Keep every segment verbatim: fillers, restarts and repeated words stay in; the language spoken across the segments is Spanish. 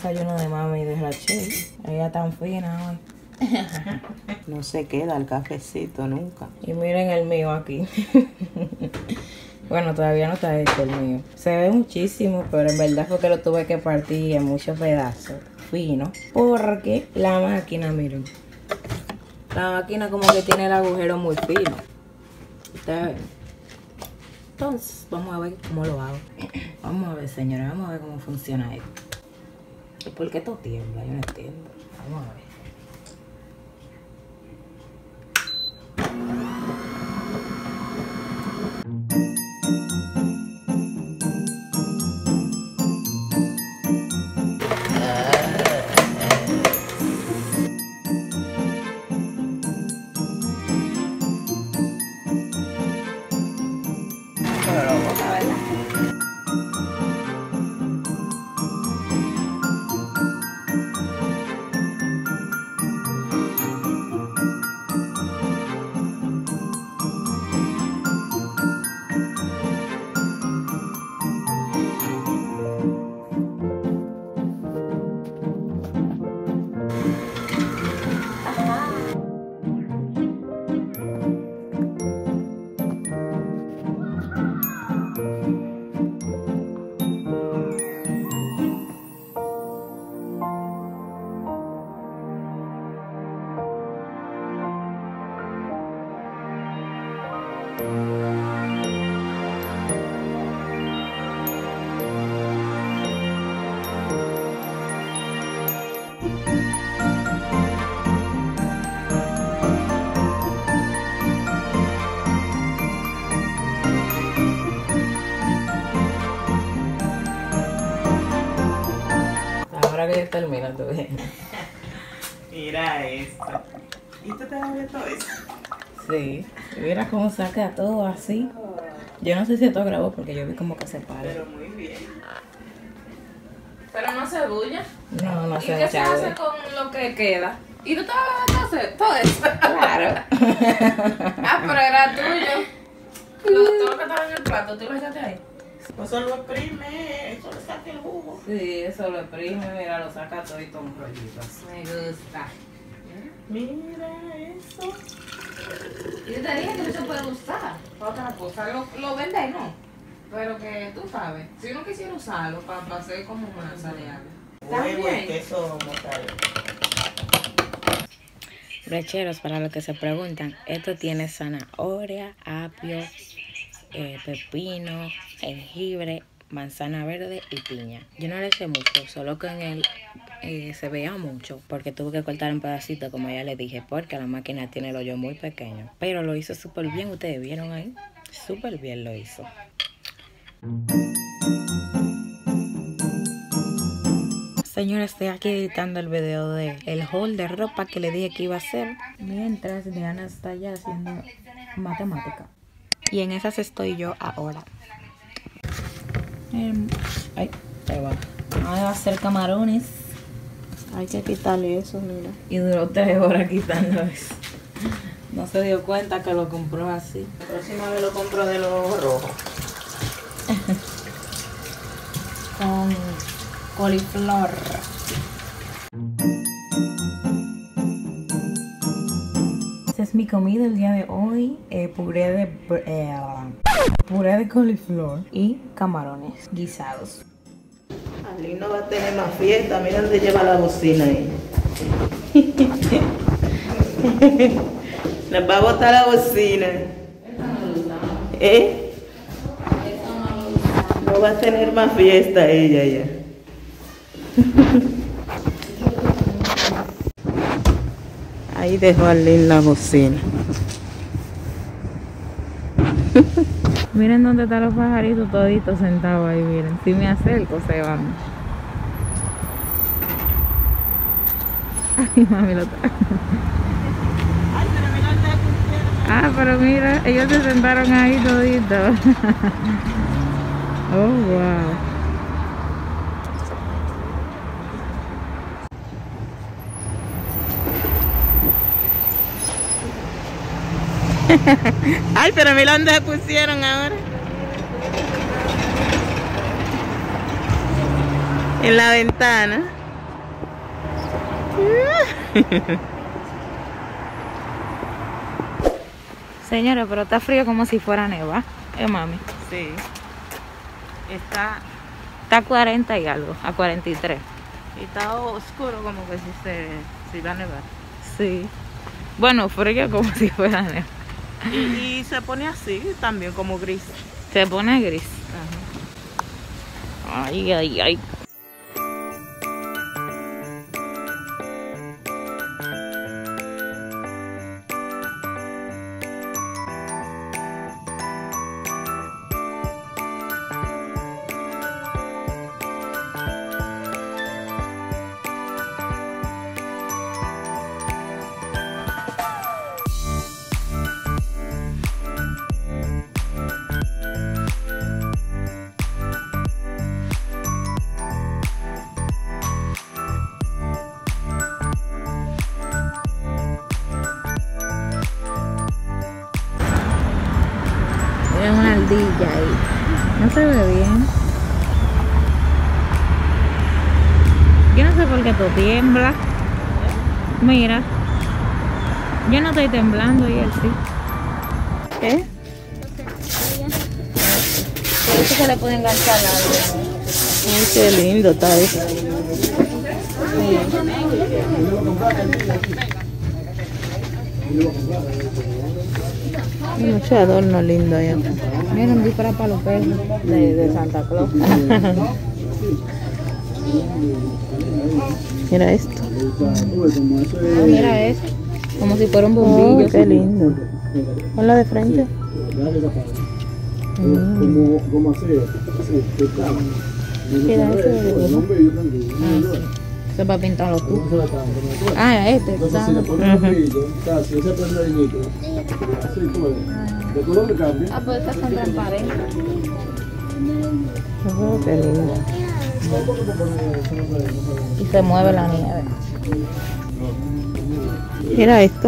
desayuno de mami y de Rachel. Ella tan fina hoy. No se queda el cafecito nunca. Y miren el mío aquí. Bueno, todavía no está hecho el mío. Se ve muchísimo, pero en verdad fue que lo tuve que partir en muchos pedazos. Fino. Porque la máquina, miren. La máquina como que tiene el agujero muy fino. Ustedes ven. Entonces, vamos a ver cómo lo hago. Vamos a ver, señora, vamos a ver cómo funciona esto. ¿Por qué esto tiembla? Yo no entiendo. Vamos a ver. Ahora que termina todo bien. Mira esto. ¿Y tú te vas a ver todo eso? Sí. Mira cómo saca todo así. Yo no sé si esto grabó porque yo vi como que se para. Pero muy bien. Pero no se bulla. No, no ¿Y sé. qué se mucha hace vez. con lo que queda? ¿Y tú te vas a hacer todo eso? Claro. Ah, pero era tuyo. Lo, todo lo que estaba en el plato, ¿tú lo echaste ahí? Pues eso lo exprime, eso le saca el jugo. Sí, eso lo exprime, mira, lo saca todo y todo un rollito. Me gusta. Mira eso. Y yo te dije que no se puede usar para otra cosa. Lo, lo vende, ¿no? Pero que tú sabes, si uno quisiera usarlo para, para hacer como masa de algo. Huevo y También. queso mozzarella. Brecheros, para los que se preguntan, esto tiene zanahoria, apio, eh, pepino, jengibre, manzana verde y piña. Yo no le eché mucho, solo que en él eh, se veía mucho, porque tuve que cortar en pedacitos, como ya le dije, porque la máquina tiene el hoyo muy pequeño. Pero lo hizo súper bien, ustedes vieron ahí, súper bien lo hizo. Señora, estoy aquí editando el video de el haul de ropa que le dije que iba a hacer. Mientras Diana está allá haciendo matemática. Y en esas estoy yo ahora. Eh, ay, ahí va. Ahora va a hacer camarones. Hay que quitarle eso, mira. Y duró tres horas quitando eso. No se dio cuenta que lo compró así. La próxima vez lo compro de los rojos. Con coliflor. Esta es mi comida el día de hoy. Eh, puré de eh, puré de coliflor y camarones guisados. Ali no va a tener más fiesta. Mira dónde lleva la bocina ahí. Nos va a botar la bocina. ¿Eh? No va a tener más fiesta ella ya. Ahí dejó Arlene la bocina. Miren dónde están los pajaritos toditos sentados ahí, miren. Si me acerco se van. Ay, mami, lo está. Ah, pero mira, ellos se sentaron ahí toditos. Oh, wow. Ay, pero mira dónde se pusieron ahora. En la ventana. Señora, pero está frío como si fuera neva, ¿eh, mami? Sí. Está, Está a cuarenta y algo, a cuarenta y tres. y está oscuro como que si se si va a nevar. Sí. Bueno, frío como si fuera neva. Y, y se pone así también como gris. Se pone gris. Ajá. Ay, ay, ay. Mira una ardilla ahí. No se ve bien. Yo no sé por qué tú tiemblas. Mira. Yo no estoy temblando y él sí. ¿Qué? Por eso se le puede enganchar algo. Ay, qué lindo está eso. Hay mucho adorno lindo ahí acá. Mira un disfraz para los perros de, de Santa Claus. Mira esto. Oh, mira eso. Como si fuera un bombillo. Oh, qué lindo. Ponla de frente. Mm. Mira ese de dibujo. Ah, sí. Eso es para pintarlo tú. Ah, este. Ujú. Ah, pues estas son transparentes. Oh, qué lindo. Y se mueve la nieve. Mira esto.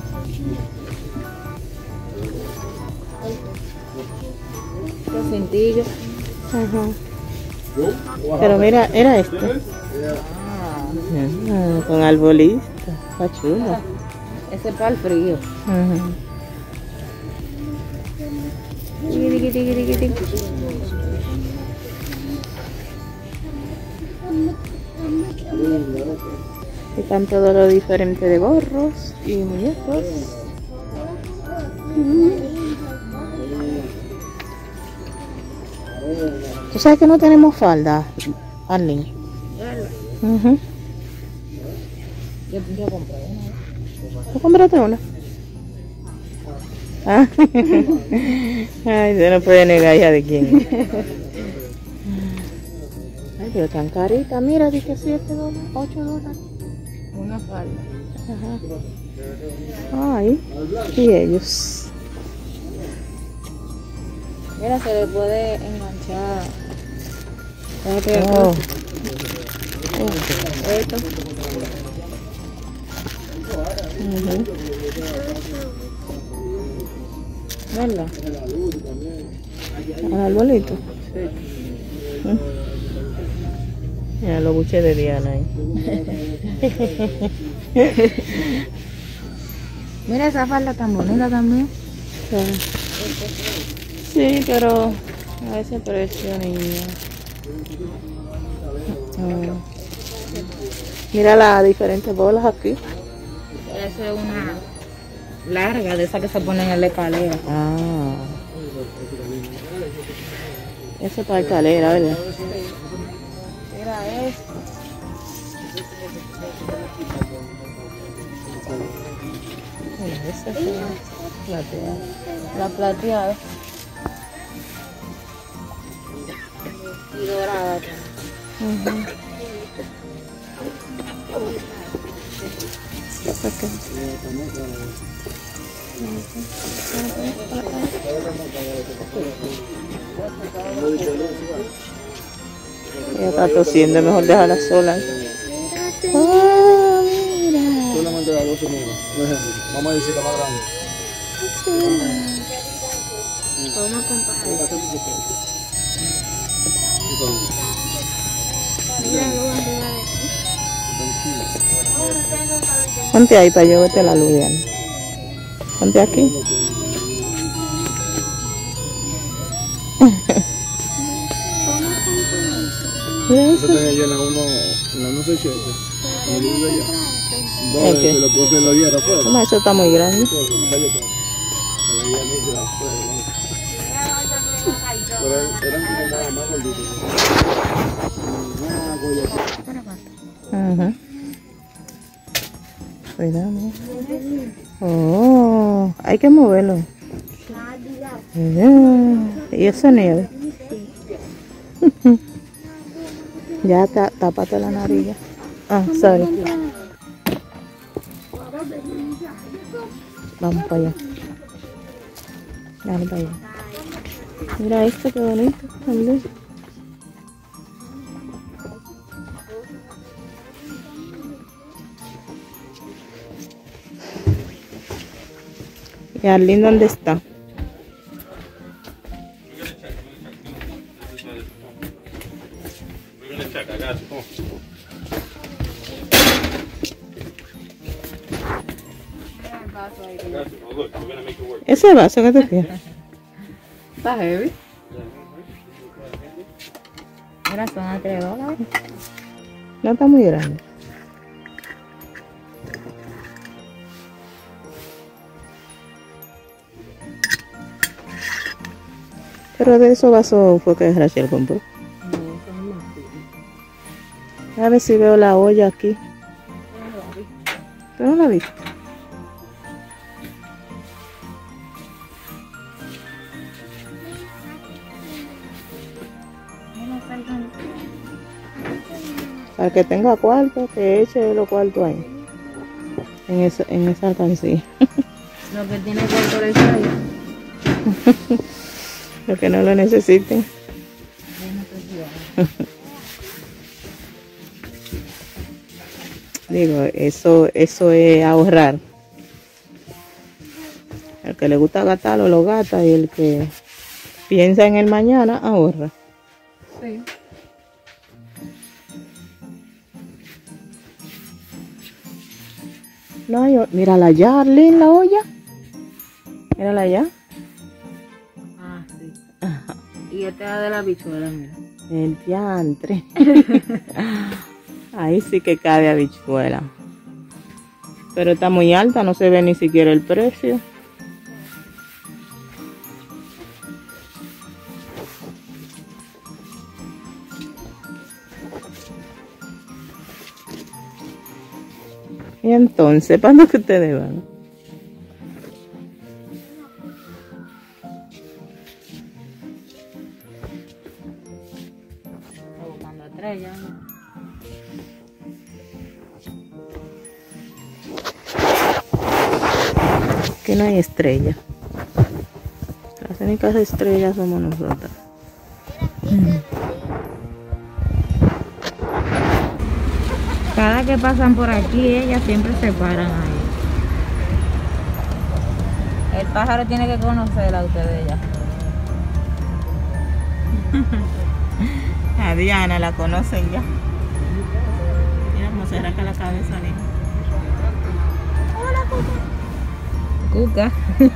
Los cintillos. Ajá. Pero mira, era esto. Ah, con arbolista. Está chulo. Ese es para el frío. Ajá. Tiqui, tiqui, tiqui, tiqui, tiqui. Están todos los diferentes de gorros y muñecos. ¿Tú sabes que no tenemos falda, Arlene? Uh-huh. Yo, yo compré una. ¿Tú compraste una? Ah. Ay, se no puede negar hija de quién. Ay, pero tan carita. Mira, dije siete dólares, ocho dólares. Una falda. Ajá. Ay, y ellos. Mira, se le puede enganchar. Oh. Esto. Uh-huh. ¿Verdad? Al arbolito. Mm. Mira los buches de Diana ahí. Mira esa falda tan bonita también. Sí, pero a ese precio, niña. Mm. Mira las diferentes bolas aquí. Esa es una larga, de esa que se ponen en la escalera. Ah. Eso es para escalera, ¿verdad? Mira esto. Mira, esa es la plateada. La plateada. Y dorada también. Uh-huh. Okay. Ella está tosiendo, mejor dejarla sola. Ah, mira. Solamente la doce mil. Por ejemplo, vamos a decir la más grande. Vamos a comparar. Mira, luego arriba de aquí. Ponte ahí para llevarte la luz, Diana. Ponte aquí. Mira eso. Nosotros allá en la uno, en la uno sesenta y siete. En el libro de allá. ¿El ¿Dónde qué? se lo puse en la dieta afuera? No, eso está muy grande. Pero eran como nada más gorditos. Una goya. Ajá. Cuidado. Oh, hay que moverlo. Yeah. Y esa nieve. Ya ta, tápate la nariz. Ya. Ah, sorry. Vamos para allá. Dale para allá. Mira esto, qué bonito también. ¿Y Arlene dónde está? Ese vaso que te tienes. Está heavy. Mira, son a tres dólares. No está muy grande. Pero de esos vasos fue que Rachel compró. A ver si veo la olla aquí. ¿Tú no la viste? Para que tenga cuarto, que eche los cuartos ahí. En esa, en esa alcancía. Lo que tiene cuarto le echa ahí. Los que no lo necesiten. Digo, eso, eso es ahorrar. El que le gusta gastarlo, lo gasta, y el que piensa en el mañana, ahorra. Sí. No hay, o- mírala allá, Arlene, la olla. Mírala allá. Ah, sí. Y este es de la bichuela, mira. El diantre. Ahí sí que cabe habichuela. Pero está muy alta, no se ve ni siquiera el precio. Y entonces, ¿para dónde que ustedes van? Estoy buscando estrellas, ¿no? Que no hay estrella. Las únicas estrellas somos nosotros. Cada que pasan por aquí, ellas siempre se paran ahí. El pájaro tiene que conocerla a ustedes ya. A Diana la conocen ya. Mira cómo se arranca la cabeza, nena. Cuca.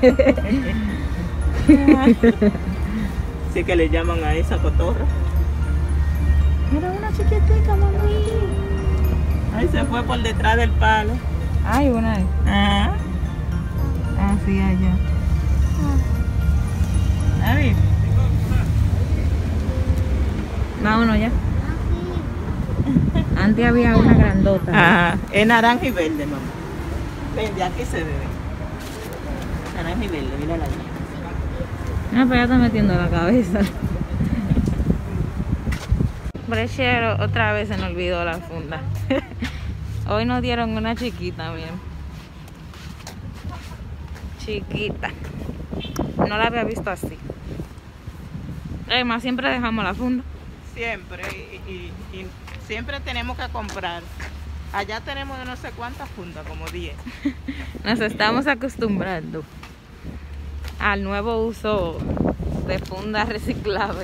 Sí que le llaman a esa cotorra. Mira una chiquitica, mami. Ahí se fue por detrás del palo. Ay, una vez. Ajá. Así allá. A ver. Vámonos ya. Antes había una grandota. Ajá. Es naranja y verde, mamá. Ven, de aquí se ve. Naranja y verde, mírala allí. No, pero ya está metiendo la cabeza. Brechero, otra vez se me olvidó la funda. Hoy nos dieron una chiquita, miren. Chiquita. No la había visto así. Además, siempre dejamos la funda. Siempre. Y, y- y siempre tenemos que comprar. Allá tenemos de no sé cuántas fundas, como diez. Nos estamos acostumbrando al nuevo uso de fundas reciclables.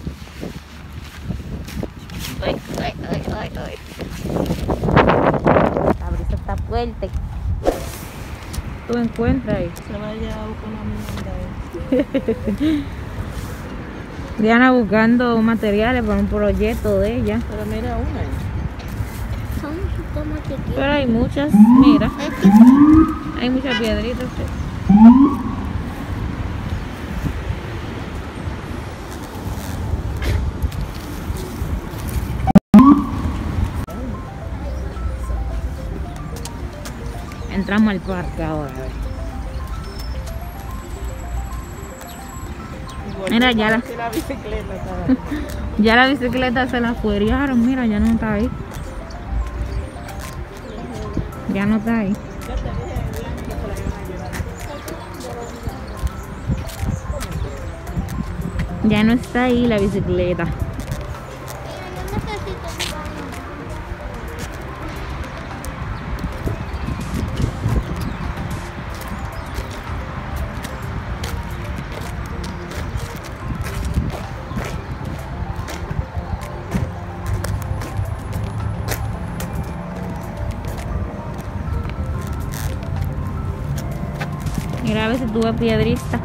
Ay, ay, ay, ay, ay. La brisa Suerte. Tú encuentras ahí. Se vaya a buscar una mierda. Diana buscando materiales para un proyecto de ella. Pero mira una ahí. Son como chiquitos. Pero hay muchas, mira. Hay muchas piedritas. Entramos al parque ahora. A ver. Mira, ya la, la bicicleta estaba. ya la bicicleta se la fuerearon. Mira, ya no está ahí. Ya no está ahí. Ya no está ahí la bicicleta. Mira, yo necesito un baño. Mira a ver si tuve piedrista.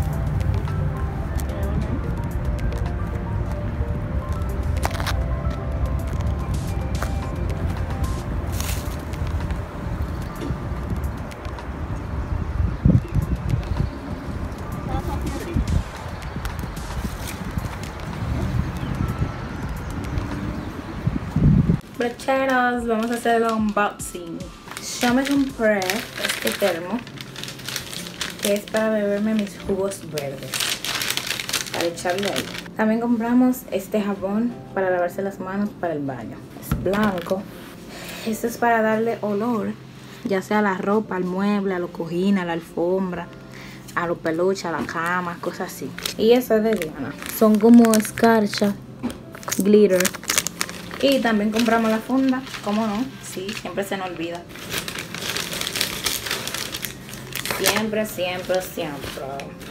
Brocheros, vamos a hacer el unboxing. Yo me compré este termo que es para beberme mis jugos verdes, para echarle ahí. También compramos este jabón para lavarse las manos para el baño. Es blanco. Esto es para darle olor, ya sea a la ropa, al mueble, a los cojines, a la alfombra, a los peluches, a la cama, cosas así. Y eso es de Diana. Son como escarcha, glitter. Y también compramos la funda, ¿cómo no? Sí, siempre se nos olvida. Siempre, siempre, siempre.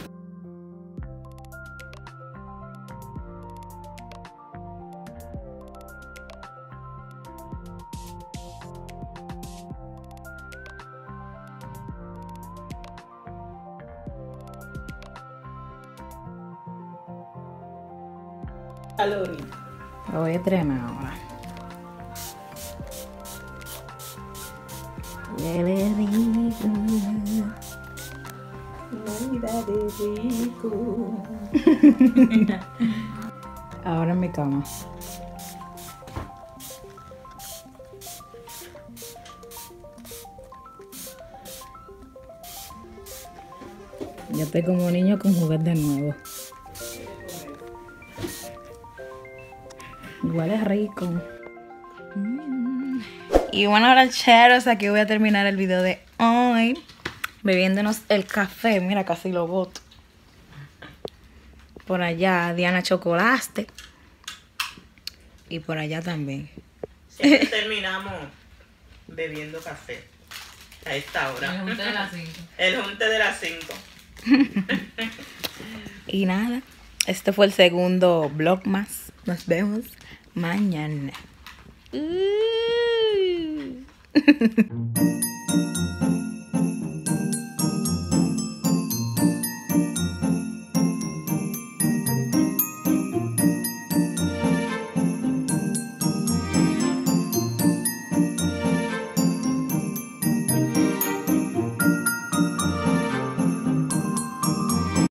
Calorías. Lo voy a estrenar ahora. Huele rico. Navidad de rico. Ahora en mi cama. Ya estoy como niño con juguete nuevo. Igual es rico. Mm. Y bueno, ahora cheros, aquí voy a terminar el video de hoy. Bebiéndonos el café. Mira, casi lo boto. Por allá, Diana Chocolate. Y por allá también. Siempre terminamos bebiendo café a esta hora. El junte de las cinco. El junte de las cinco. Y nada, este fue el segundo vlog más. Nos vemos mañana. Uh.